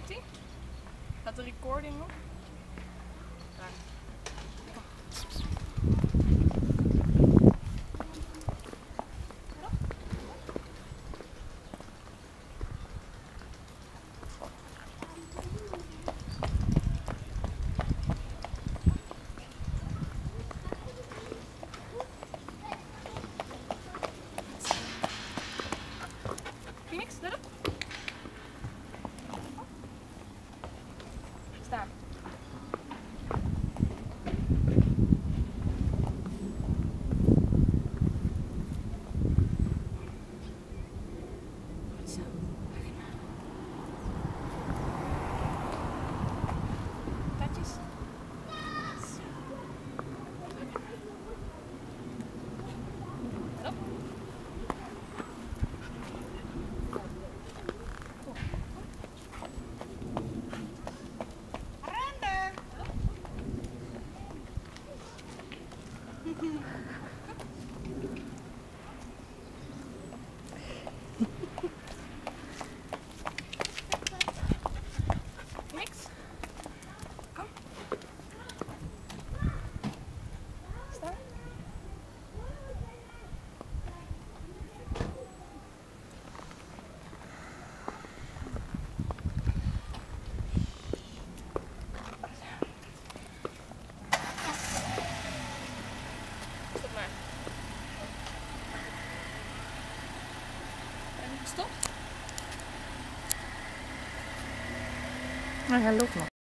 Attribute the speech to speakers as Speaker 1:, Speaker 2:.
Speaker 1: Loopt-ie? Gaat de recording nog? Daar. Phoenyx, let op. Staan. Goed zo. Tatjes. Zo. Let op. Niks. Kom. Staan. Stop maar. En stop.
Speaker 2: Maar hij loopt nog.